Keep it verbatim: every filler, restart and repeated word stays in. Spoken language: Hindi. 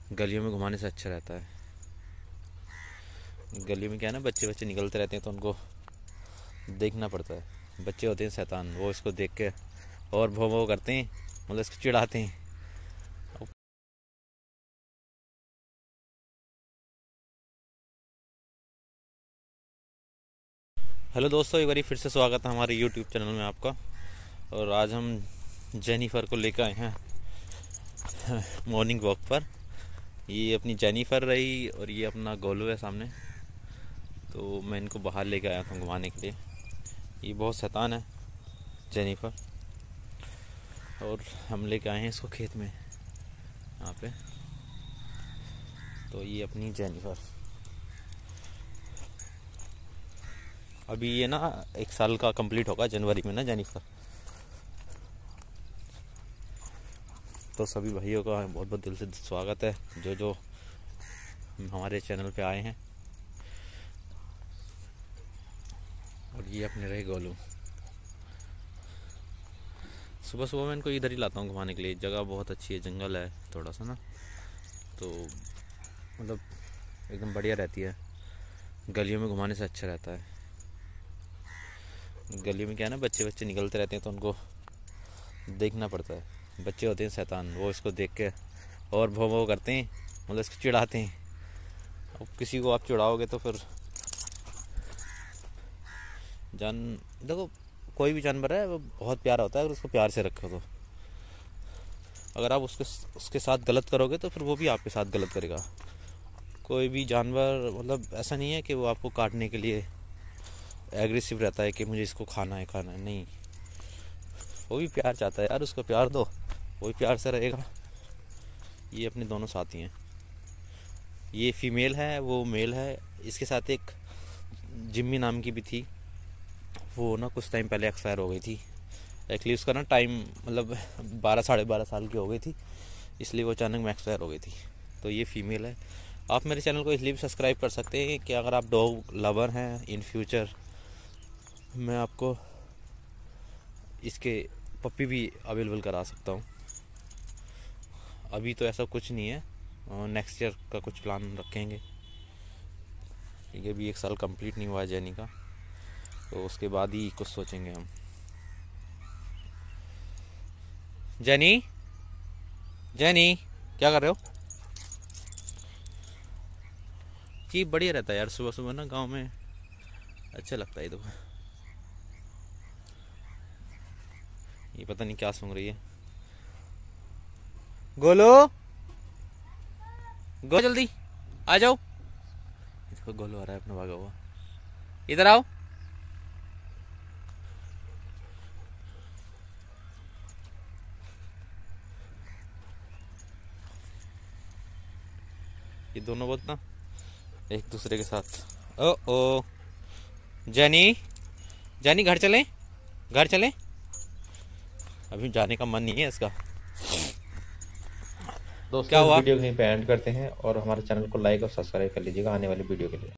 गलियों में घुमाने से अच्छा रहता है। गलियों में क्या है ना, बच्चे बच्चे निकलते रहते हैं तो उनको देखना पड़ता है। बच्चे होते हैं शैतान, वो इसको देख के और भौ भौ करते हैं, मतलब इसको चिढ़ाते हैं। हेलो दोस्तों, एक बार फिर से स्वागत है हमारे यूट्यूब चैनल में आपका। और आज हम जेनिफर को लेकर आए हैं मॉर्निंग वॉक पर। ये अपनी जेनिफर रही और ये अपना गोलू है सामने। तो मैं इनको बाहर लेकर आया था घुमाने के लिए। ये बहुत शैतान है जेनिफर, और हम लेके आए हैं इसको खेत में यहाँ पे। तो ये अपनी जेनिफर, अभी ये ना एक साल का कंप्लीट होगा जनवरी में ना जेनिफर। तो सभी भाइयों का बहुत बहुत दिल से स्वागत है जो जो हमारे चैनल पे आए हैं। और ये अपने रहे गोलू। सुबह सुबह मैं इनको इधर ही लाता हूँ घुमाने के लिए। जगह बहुत अच्छी है, जंगल है थोड़ा सा ना, तो मतलब एकदम बढ़िया रहती है। गलियों में घुमाने से अच्छा रहता है। गलियों में क्या है ना, बच्चे बच्चे निकलते रहते हैं तो उनको देखना पड़ता है। बच्चे होते हैं शैतान, वो इसको देख के और भौ भौ करते हैं, मतलब इसको चिढ़ाते हैं। अब किसी को आप चिढ़ाओगे तो फिर जान देखो, कोई भी जानवर है वो बहुत प्यारा होता है अगर उसको प्यार से रखो तो। अगर आप उसके उसके साथ गलत करोगे तो फिर वो भी आपके साथ गलत करेगा। कोई भी जानवर मतलब ऐसा नहीं है कि वो आपको काटने के लिए एग्रेसिव रहता है कि मुझे इसको खाना है खाना है, नहीं। वो भी प्यार चाहता है यार, उसको प्यार दो, वो भी प्यार से रहेगा। ये अपने दोनों साथी हैं। ये फीमेल है, वो मेल है। इसके साथ एक जिम्मी नाम की भी थी, वो ना कुछ टाइम पहले एक्सपायर हो गई थी। एक्चुअली उसका ना टाइम मतलब बारह साढ़े बारह साल की हो गई थी, इसलिए वो अचानक में एक्सपायर हो गई थी। तो ये फीमेल है। आप मेरे चैनल को इसलिए भी सब्सक्राइब कर सकते हैं कि अगर आप डॉग लवर हैं, इन फ्यूचर मैं आपको इसके पप्पी भी अवेलेबल करा सकता हूँ। अभी तो ऐसा कुछ नहीं है, नेक्स्ट ईयर का कुछ प्लान रखेंगे। ये भी एक साल कंप्लीट नहीं हुआ है जेनी का, तो उसके बाद ही कुछ सोचेंगे हम। जेनी, जेनी क्या कर रहे हो? जी बढ़िया रहता है यार, सुबह सुबह ना गांव में अच्छा लगता है। तो ये पता नहीं क्या सूंघ रही है। गोलो, गो जल्दी आ जाओ। इसको गोलो आ रहा है अपना भागा हुआ। इधर आओ। ये दोनों बहुत ना एक दूसरे के साथ। ओ ओ जेनी, जेनी घर चलें, घर चलें। अभी जाने का मन नहीं है इसका। क्या दोस्तों इस हुआ? वीडियो को यहीं पे एंड करते हैं और हमारे चैनल को लाइक और सब्सक्राइब कर लीजिएगा आने वाली वीडियो के लिए।